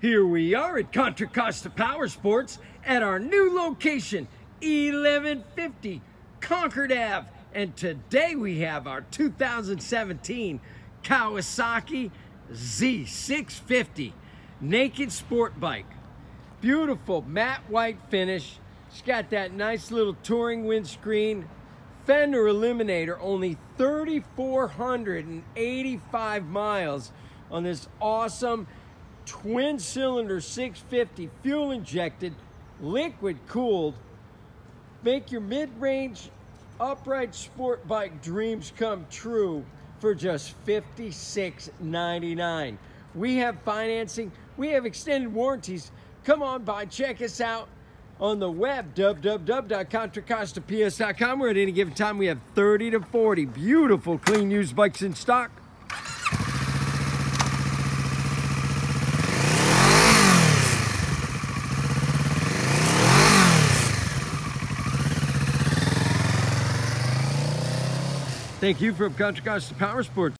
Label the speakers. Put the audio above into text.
Speaker 1: Here we are at Contra Costa Power Sports at our new location, 1150 Concord Ave. And today we have our 2017 Kawasaki Z650 naked sport bike. Beautiful matte white finish. It's got that nice little touring windscreen. Fender Eliminator, only 3,485 miles on this awesome twin cylinder 650 fuel injected, liquid cooled. Make your mid-range upright sport bike dreams come true for just $56.99. We have financing, we have extended warranties. Come on by, check us out on the web, www.contracostaps.com, where at any given time we have 30 to 40 beautiful clean used bikes in stock. Thank you from Contra Costa Power Sports.